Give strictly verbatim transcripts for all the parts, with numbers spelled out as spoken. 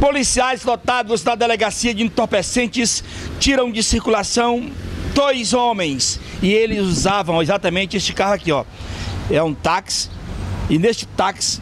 Policiais lotados na delegacia de entorpecentes tiram de circulação dois homens e eles usavam exatamente este carro aqui, ó. É um táxi e neste táxi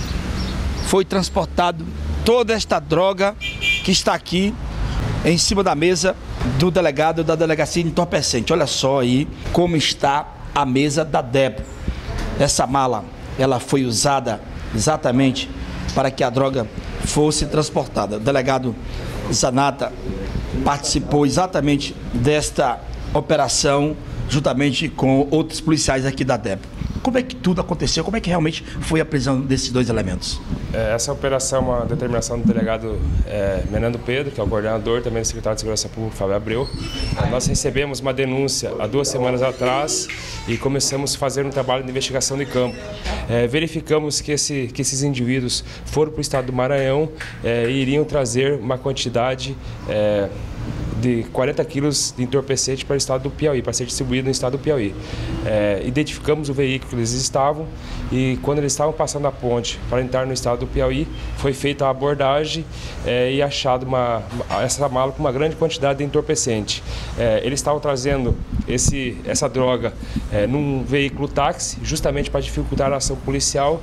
foi transportado toda esta droga que está aqui em cima da mesa do delegado da delegacia de entorpecente. Olha só aí como está a mesa da DEPO. Essa mala, ela foi usada exatamente para que a droga fosse transportada. O delegado Zanata participou exatamente desta operação juntamente com outros policiais aqui da DEPO. Como é que tudo aconteceu? Como é que realmente foi a prisão desses dois elementos? Essa operação é uma determinação do delegado é, Menando Pedro, que é o coordenador, também do secretário de Segurança Pública, Fábio Abreu. Nós recebemos uma denúncia há duas semanas atrás e começamos a fazer um trabalho de investigação de campo. É, verificamos que, esse, que esses indivíduos foram para o estado do Maranhão é, e iriam trazer uma quantidade é, de quarenta quilos de entorpecente para o estado do Piauí, para ser distribuído no estado do Piauí. É, identificamos o veículo que eles estavam e quando eles estavam passando a ponte para entrar no estado do Piauí, foi feita a abordagem é, e achado uma, essa mala com uma grande quantidade de entorpecente. É, eles estavam trazendo esse, essa droga é, num veículo táxi, justamente para dificultar a ação policial.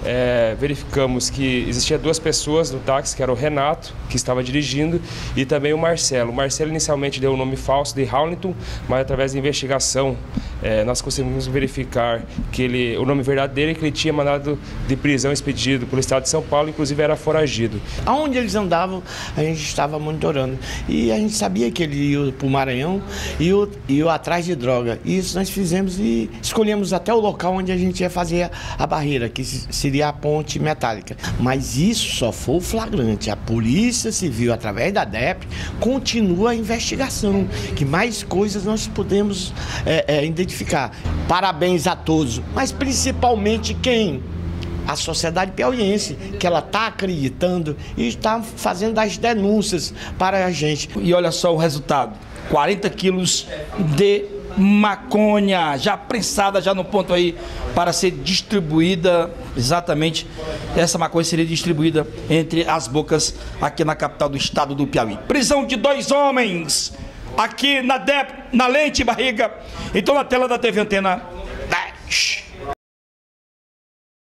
É, verificamos que existia duas pessoas no táxi, que era o Renato, que estava dirigindo, e também o Marcelo. O Marcelo inicialmente deu o nome falso de Raulington, mas através da investigação é, nós conseguimos verificar que ele, o nome verdadeiro é que ele tinha mandado de prisão expedido pelo estado de São Paulo, inclusive era foragido. Aonde eles andavam, a gente estava monitorando. E a gente sabia que ele ia para o Maranhão e ia, ia atrás de droga. E isso nós fizemos e escolhemos até o local onde a gente ia fazer a barreira, que seria a ponte metálica. Mas isso só foi o flagrante. A Polícia Civil, através da DEPO, continua a investigação, que mais coisas nós podemos é, é, identificar. Parabéns a todos, mas principalmente quem? A sociedade piauiense, que ela está acreditando e está fazendo as denúncias para a gente. E olha só o resultado, quarenta quilos de maconha, já prensada, já no ponto aí, para ser distribuída, exatamente, essa maconha seria distribuída entre as bocas aqui na capital do estado do Piauí. Prisão de dois homens, aqui na DEPO, na Lente Barriga, então na tela da T V Antena dez.